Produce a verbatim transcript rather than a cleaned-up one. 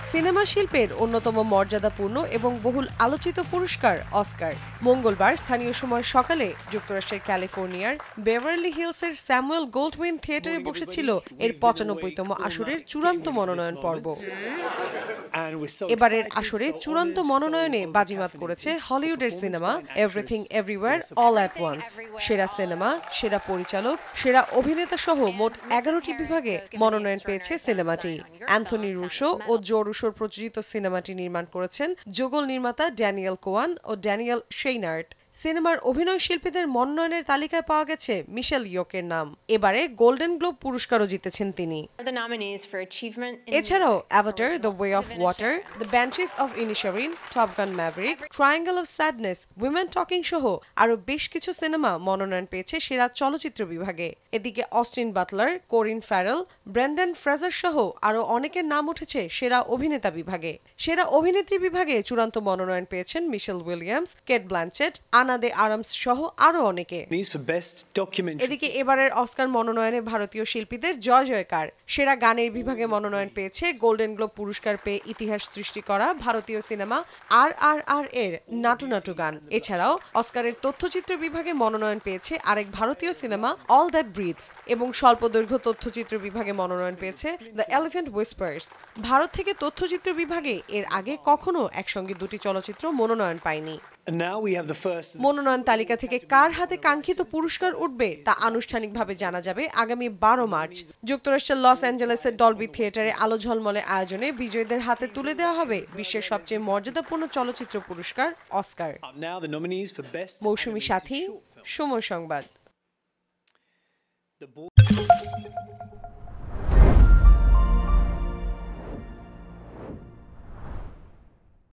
Cinema শিল্পের অন্যতম মর্যাদাপূর্ণ এবং বহুল আলোচিত পুরস্কার অস্কার মঙ্গলবার স্থানীয় সময় সকালে যুক্তরাষ্ট্রের ক্যালিফোর্নিয়ার বেভারলি হিলসের স্যামুয়েল গোল্ডউইন থিয়েটারে বসেছিল এর পঁচানব্বইতম আসরের চূড়ান্ত মনোনয়ন পর্ব। এবারের আসরে চূড়ান্ত মনোনয়নে বাজিমাত করেছে হলিউডের cinema everything everywhere all at once. সেরা সিনেমা, সেরা পরিচালক, সেরা অভিনেতা সহ মোট এগারোটি বিভাগে মনোনয়ন পেয়েছে সিনেমাটি। অ্যান্থনি রুশো ও জো রুশোর প্রযোজিত সিনেমাটি নির্মাণ করেছেন যুগল নির্মাতা ড্যানিয়েল কোয়ান ও ড্যানিয়েল শেইনার্ট। সিনেমার অভিনয় শিল্পীদের মনোনয়নের তালিকায় পাওয়া গেছে মিশেল ইয়োকের নাম। এবারে গোল্ডেন গ্লোব পুরস্কারও জিতেছেন তিনি। এছাড়াও Avatar, the way of water, the banshees of Inisherin, top gun maverick, triangle of sadness, women talking সহ আরো বেশ কিছু সিনেমা মনোনয়ন পেয়েছে সেরা চলচ্চিত্র বিভাগে। এদিকে Austin Butler, Colin Farrell, Brendan Fraser সহ আরো অনেকের নাম উঠেছে সেরা অভিনেতা বিভাগে। সেরা অভিনেত্রী বিভাগে চূড়ান্ত মনোনয়ন পেয়েছেন মিশেল উইলিয়ামস, কেট ব্ল্যানচেট, আনা দে আরামস সহ আরো অনেকে। এদিকে এবারের অস্কার মনোনয়নে ভারতীয় শিল্পীদের জয়জয়কার। সেরা গানের বিভাগে মনোনয়ন পেয়েছে গোল্ডেন গ্লোব পুরস্কার পেয়ে ইতিহাস সৃষ্টি করা ভারতীয় সিনেমা আর আর আর এর নাটু নাটু গান। এছাড়াও অস্কারের তথ্যচিত্র বিভাগে মনোনয়ন পেয়েছে আরেক ভারতীয় সিনেমা অল দ্যাট ব্রিথস এবং স্বল্পদৈর্ঘ্য তথ্যচিত্র বিভাগে মনোনয়ন পেয়েছে দ্য এলিফ্যান্ট হুইসপার্স। ভারত থেকে তথ্যচিত্র বিভাগে এর আগে কখনো একসঙ্গে দুটি চলচ্চিত্র মনোনয়ন পায়নি। মনোনয়ন তালিকা থেকে কার হাতে কাঙ্ক্ষিত পুরস্কার উঠবে তা আনুষ্ঠানিকভাবে জানা যাবে আগামী বারো মার্চ। যুক্তরাষ্ট্রের লস অ্যাঞ্জেলেসের ডলবি থিয়েটারে আলো ঝলমলে আয়োজনে বিজয়ীদের হাতে তুলে দেওয়া হবে বিশ্বের সবচেয়ে মর্যাদাপূর্ণ চলচ্চিত্র পুরস্কার অস্কার। মৌসুমী সাথী, সময় সংবাদ।